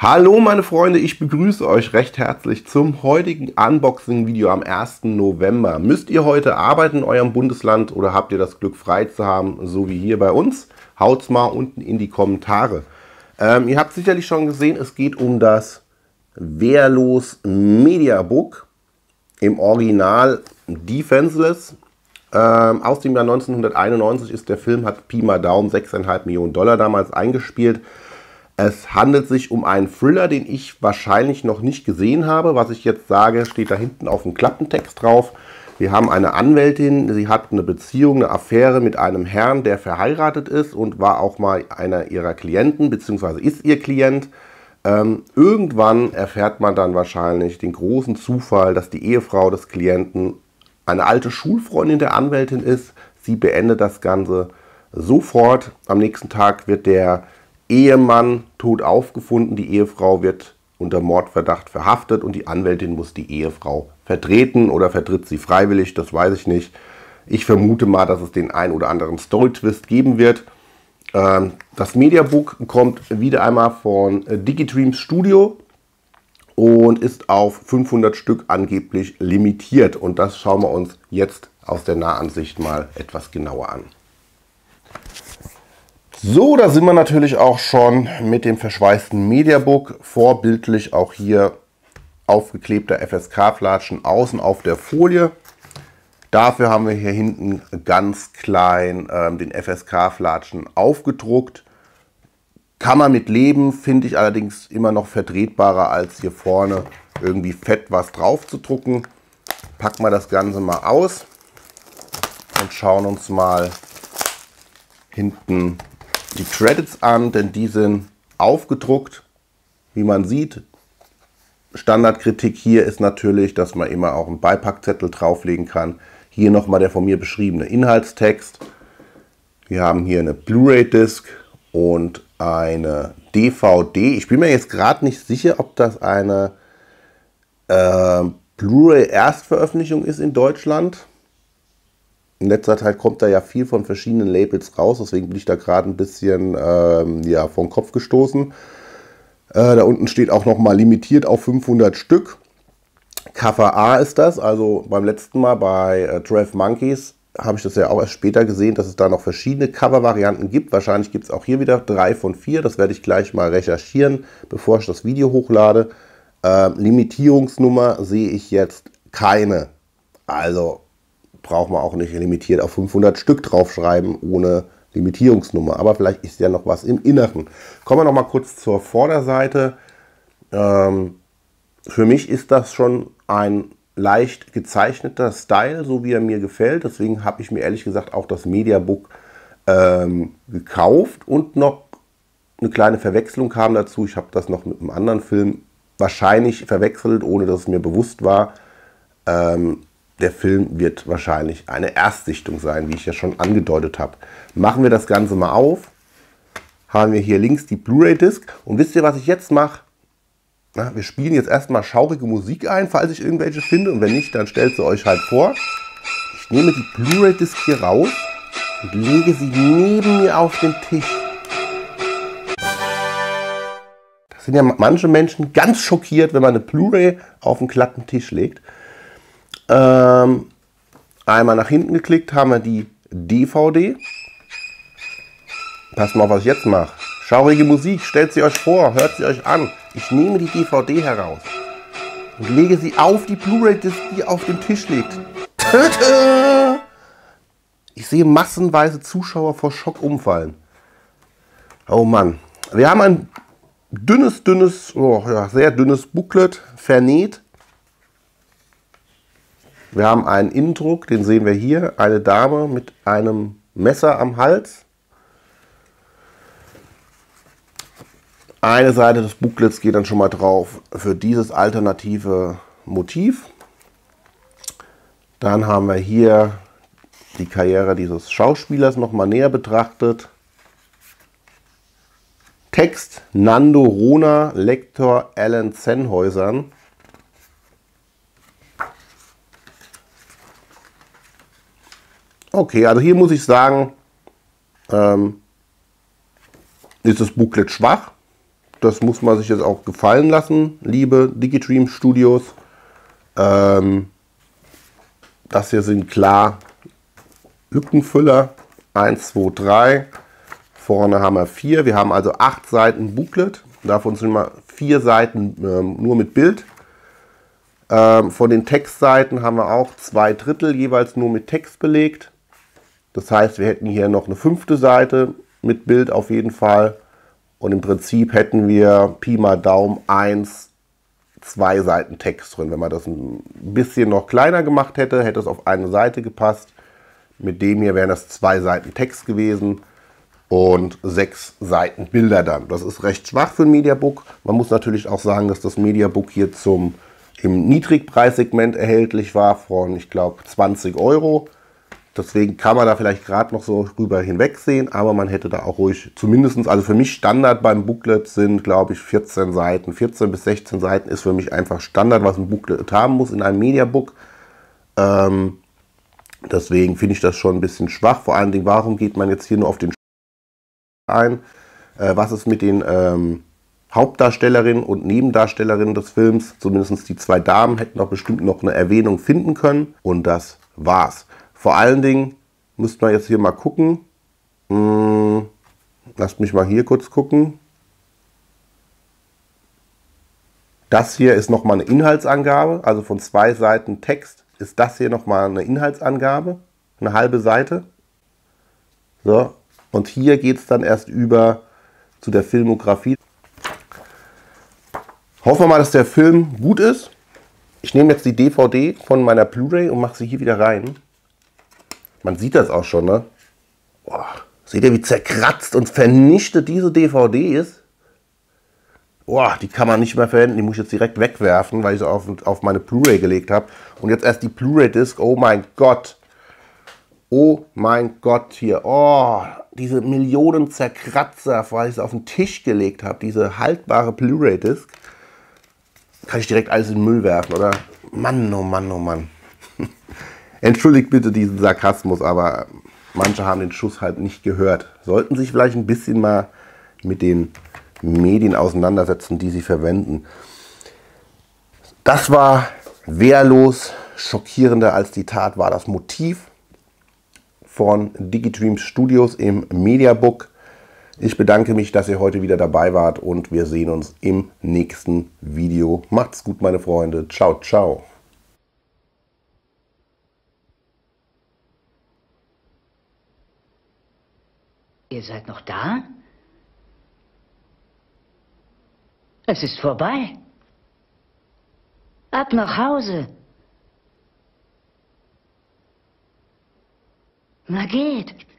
Hallo meine Freunde, ich begrüße euch recht herzlich zum heutigen Unboxing-Video am 1. November. Müsst ihr heute arbeiten in eurem Bundesland oder habt ihr das Glück frei zu haben, so wie hier bei uns? Haut's mal unten in die Kommentare. Ihr habt sicherlich schon gesehen, es geht um das Wehrlos Mediabook im Original Defenseless. Aus dem Jahr 1991 ist der Film, hat Pi mal Daumen $6,5 Millionen damals eingespielt. Es handelt sich um einen Thriller, den ich wahrscheinlich noch nicht gesehen habe. Was ich jetzt sage, steht da hinten auf dem Klappentext drauf. Wir haben eine Anwältin, sie hat eine Beziehung, eine Affäre mit einem Herrn, der verheiratet ist und war auch mal einer ihrer Klienten, beziehungsweise ist ihr Klient. Irgendwann erfährt man dann wahrscheinlich den großen Zufall, dass die Ehefrau des Klienten eine alte Schulfreundin der Anwältin ist. Sie beendet das Ganze sofort. Am nächsten Tag wird der Ehemann tot aufgefunden, die Ehefrau wird unter Mordverdacht verhaftet und die Anwältin muss die Ehefrau vertreten oder vertritt sie freiwillig, das weiß ich nicht. Ich vermute mal, dass es den ein oder anderen Story-Twist geben wird. Das Mediabook kommt wieder einmal von Digidreams Studio und ist auf 500 Stück angeblich limitiert. Und das schauen wir uns jetzt aus der Nahansicht mal etwas genauer an. So, da sind wir natürlich auch schon mit dem verschweißten Mediabook, vorbildlich auch hier aufgeklebter FSK-Flatschen außen auf der Folie. Dafür haben wir hier hinten ganz klein den FSK-Flatschen aufgedruckt. Kann man mit leben, finde ich allerdings immer noch vertretbarer als hier vorne irgendwie fett was drauf zu drucken. Packen wir das Ganze mal aus und schauen uns mal hinten die Credits an, denn die sind aufgedruckt, wie man sieht. Standardkritik hier ist natürlich, dass man immer auch einen Beipackzettel drauflegen kann. Hier nochmal der von mir beschriebene Inhaltstext. Wir haben hier eine Blu-ray-Disc und eine DVD. Ich bin mir jetzt gerade nicht sicher, ob das eine Blu-ray-Erstveröffentlichung ist in Deutschland. In letzter Zeit kommt da ja viel von verschiedenen Labels raus, deswegen bin ich da gerade ein bisschen ja, vom Kopf gestoßen. Da unten steht auch nochmal limitiert auf 500 Stück. Cover A ist das, also beim letzten Mal bei 12 Monkeys habe ich das ja auch erst später gesehen, dass es da noch verschiedene Cover-Varianten gibt. Wahrscheinlich gibt es auch hier wieder 3 von 4, das werde ich gleich mal recherchieren, bevor ich das Video hochlade. Limitierungsnummer sehe ich jetzt keine, also braucht man auch nicht limitiert auf 500 Stück draufschreiben ohne Limitierungsnummer. Aber vielleicht ist ja noch was im Inneren. Kommen wir noch mal kurz zur Vorderseite. Für mich ist das schon ein leicht gezeichneter Style, so wie er mir gefällt. Deswegen habe ich mir ehrlich gesagt auch das Mediabook gekauft. Und noch eine kleine Verwechslung kam dazu. Ich habe das noch mit einem anderen Film wahrscheinlich verwechselt, ohne dass es mir bewusst war. Der Film wird wahrscheinlich eine Erstsichtung sein, wie ich ja schon angedeutet habe. Machen wir das Ganze mal auf. Haben wir hier links die Blu-ray-Disc. Und wisst ihr, was ich jetzt mache? Wir spielen jetzt erstmal schaurige Musik ein, falls ich irgendwelche finde. Und wenn nicht, dann stellt sie euch halt vor. Ich nehme die Blu-ray-Disc hier raus und lege sie neben mir auf den Tisch. Da sind ja manche Menschen ganz schockiert, wenn man eine Blu-ray auf einen glatten Tisch legt. Einmal nach hinten geklickt haben wir die DVD. Passt mal auf, was ich jetzt mache. Schaurige Musik, stellt sie euch vor, hört sie euch an. Ich nehme die DVD heraus und lege sie auf die Blu-ray-Disc, die auf dem Tisch liegt. Ich sehe massenweise Zuschauer vor Schock umfallen. Oh Mann. Wir haben ein sehr dünnes Booklet, vernäht. Wir haben einen Innendruck, den sehen wir hier. Eine Dame mit einem Messer am Hals. Eine Seite des Booklets geht dann schon mal drauf für dieses alternative Motiv. Dann haben wir hier die Karriere dieses Schauspielers noch mal näher betrachtet. Text Nando Rona, Lektor Alan Sennhäusern. Okay, also hier muss ich sagen, ist das Booklet schwach. Das muss man sich jetzt auch gefallen lassen, liebe Digidream Studios. Das hier sind klar Lückenfüller. 1, 2, 3. Vorne haben wir 4. Wir haben also 8 Seiten Booklet. Davon sind mal 4 Seiten nur mit Bild. Von den Textseiten haben wir auch 2/3 jeweils nur mit Text belegt. Das heißt, wir hätten hier noch eine 5. Seite mit Bild auf jeden Fall. Und im Prinzip hätten wir Pi mal Daumen 1, 2 Seiten Text drin. Wenn man das ein bisschen noch kleiner gemacht hätte, hätte es auf eine Seite gepasst. Mit dem hier wären das 2 Seiten Text gewesen und 6 Seiten Bilder dann. Das ist recht schwach für ein Mediabook. Man muss natürlich auch sagen, dass das Mediabook hier im Niedrigpreissegment erhältlich war von, ich glaube, 20 Euro. Deswegen kann man da vielleicht gerade noch so rüber hinwegsehen, aber man hätte da auch ruhig, zumindest, also für mich Standard beim Booklet sind, glaube ich, 14 Seiten. 14 bis 16 Seiten ist für mich einfach Standard, was ein Booklet haben muss in einem Mediabook. Deswegen finde ich das schon ein bisschen schwach. Vor allen Dingen, warum geht man jetzt hier nur auf den ein? Was ist mit den Hauptdarstellerinnen und Nebendarstellerinnen des Films? Zumindest die 2 Damen hätten doch bestimmt noch eine Erwähnung finden können. Und das war's. Vor allen Dingen müsste man jetzt hier mal gucken. Lasst mich mal hier kurz gucken. Das hier ist nochmal eine Inhaltsangabe. Also von 2 Seiten Text ist das hier nochmal eine Inhaltsangabe. Eine halbe Seite. So. Und hier geht es dann erst über zu der Filmografie. Hoffen wir mal, dass der Film gut ist. Ich nehme jetzt die DVD von meiner Blu-ray und mache sie hier wieder rein. Man sieht das auch schon, ne? Boah, seht ihr, wie zerkratzt und vernichtet diese DVD ist? Boah, die kann man nicht mehr verwenden. Die muss ich jetzt direkt wegwerfen, weil ich sie auf meine Blu-ray gelegt habe. Und jetzt erst die Blu-ray-Disc. Oh mein Gott. Oh mein Gott hier. Oh, diese Millionen Zerkratzer, weil ich sie auf den Tisch gelegt habe. Diese haltbare Blu-ray-Disc. Kann ich direkt alles in den Müll werfen, oder? Mann, oh Mann, oh Mann. Entschuldigt bitte diesen Sarkasmus, aber manche haben den Schuss halt nicht gehört. Sollten sich vielleicht ein bisschen mal mit den Medien auseinandersetzen, die sie verwenden. Das war wehrlos. Schockierender als die Tat war das Motiv von Digidream Studios im Mediabook. Ich bedanke mich, dass ihr heute wieder dabei wart und wir sehen uns im nächsten Video. Macht's gut, meine Freunde. Ciao, ciao. Ihr seid noch da? Es ist vorbei. Ab nach Hause. Na geht.